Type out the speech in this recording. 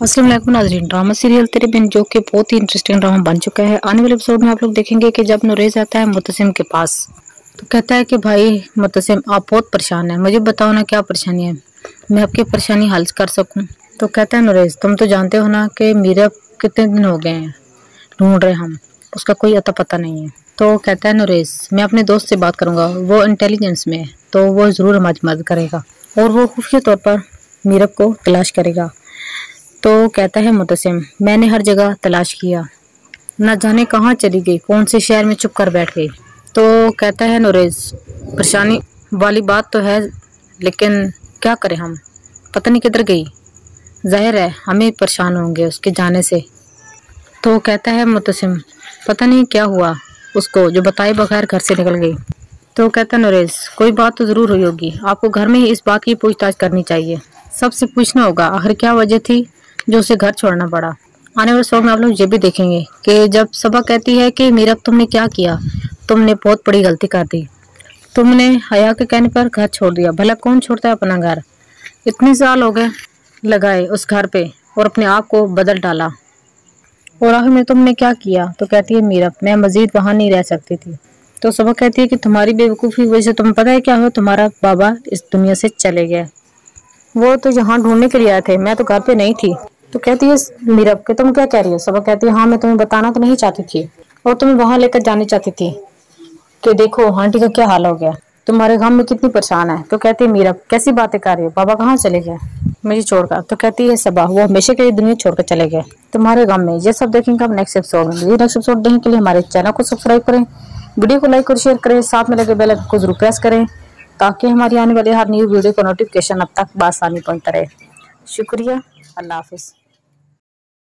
अस्सलाम वालेकुम नाज़रीन। ड्रामा सीरियल तेरे बिन जो कि बहुत ही इंटरेस्टिंग ड्रामा बन चुका है। आने वाले एपिसोड में आप लोग देखेंगे कि जब नुरेज़ आता है मुतसिम के पास तो कहता है कि भाई मुतसिम, आप बहुत परेशान हैं, मुझे बताओ ना क्या परेशानी है, मैं आपकी परेशानी हल कर सकूं। तो कहता है नुरेज़, तुम तो जानते हो ना कि मीरा कितने दिन हो गए हैं ढूंढ रहे हम, उसका कोई अता पता नहीं है। तो कहता है नुरेज़, मैं अपने दोस्त से बात करूंगा, वो इंटेलिजेंस में है तो वो ज़रूर हमारी मदद करेगा और वो खुफिया तौर पर मीरा को तलाश करेगा। तो कहता है मुतसिम, मैंने हर जगह तलाश किया, न जाने कहाँ चली गई, कौन से शहर में चुप कर बैठ गई। तो कहता है नुरेज़, परेशानी वाली बात तो है, लेकिन क्या करें हम, पता नहीं किधर गई, जाहिर है हमें परेशान होंगे उसके जाने से। तो कहता है मुतसिम, पता नहीं क्या हुआ उसको जो बताए बगैर घर से निकल गई। तो कहता है नुरेज़, कोई बात तो ज़रूर हुई होगी, आपको घर में ही इस बात की पूछताछ करनी चाहिए, सबसे पूछना होगा आखिर क्या वजह थी जो उसे घर छोड़ना पड़ा। आने वाले शो में आप लोग ये भी देखेंगे कि जब सबा कहती है कि मीरा तुमने क्या किया, तुमने बहुत बड़ी गलती कर दी, तुमने हया के कहने पर घर छोड़ दिया। भला कौन छोड़ता है अपना घर, इतने साल हो गए लगाए उस घर पे और अपने आप को बदल डाला, और आखिर में तुमने क्या किया। तो कहती है मीरा, मैं मजीद वहां नहीं रह सकती थी। तो सबा कहती है कि तुम्हारी बेवकूफ़ी वजह से, तुम्हें पता है क्या हो, तुम्हारा बाबा इस दुनिया से चले गए, वो तो यहाँ ढूंढने के लिए आए थे, मैं तो घर पे नहीं थी। तो कहती है मीरा कि तुम क्या कह रही हो। सबा कहती है, हाँ मैं तुम्हें बताना तो नहीं चाहती थी और तुम्हें वहां लेकर जानी चाहती थी कि देखो आंटी का क्या हाल हो गया, तुम्हारे गांव में कितनी परेशान है। तो कहती है मीरा, कैसी बातें कर रही हो, बाबा कहाँ चले गए मुझे छोड़कर। तो कहती है सबा, वो हमेशा के लिए दुनिया छोड़कर चले गए तुम्हारे गांव में। ये सब देखेंगे अब नेक्स्ट एपिसोड में। नेक्स्ट एपिसोड देखने के लिए हमारे चैनल को सब्सक्राइब करें, वीडियो को लाइक और शेयर करें, साथ में लगे बेल आइकन को जरूर प्रेस करें ताकि हमारी आने वाली हर न्यू वीडियो का नोटिफिकेशन अब तक बआसानी पहुंचता रहे। शुक्रिया, अल्लाह हाफिज़।